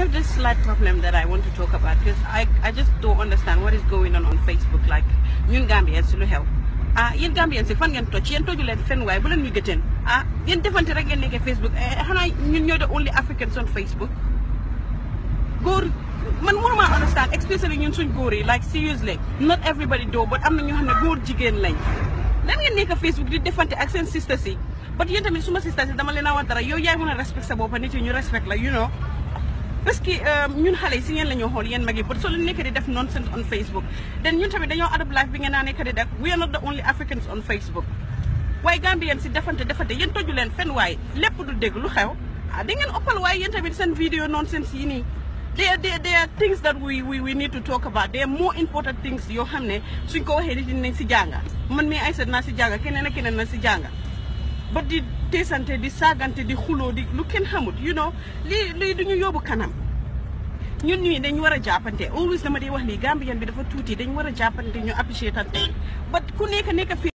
have this slight problem that I want to talk about because I just don't understand what is going on Facebook. Like, ñun Gambians lu xew yéen Gambians fan ngeen toj yéen toju leen fenn waaye bu leen ñu gëteen yéen defante rek ngeen nekkee Facebook xanaa ñun ñoo the only Africans on Facebook. Góor man mënuma understand especially ñun suñ góor yi like seriously not everybody do but am na ñoo xam ne góor jigéen lañ lan ngeen nekk Facebook di defante ak seen sisters yi but yéen tamit suma sisters yi dama leen a wax dara yow yaay mën a respect sa bopp nit yi ñu respect la you know parce que ñun xale yi si ngeen la ñoo xool yéen mag yi but soo leen nekk di def nonsense on Facebook then ñun tamit dañoo adopt life bi ngeen naa nekk di def we are not the only Africans on Facebook waaye Gambian si defante yéen toju leen fenn waaye lépp du dégg lu xew da ngeen ëppal waaye yéen tamit seen vidéo nonsense yi nii there are things that we need to talk about. There are more important things yoo xam ne suñ ko waxee nit ñi nañ si jànga man mii Aïssa naa si jànga keneen ak keneen na si jànga ba di teesante di saagante di xuloo di lu kenn xamut you know lii duñu yóbbu kanam ñun ñii dañ war a jàppante always dama di wax lii Gambian bi dafa tuuti dañ war a jàppante ñu apprécier tante ba ku nekk fi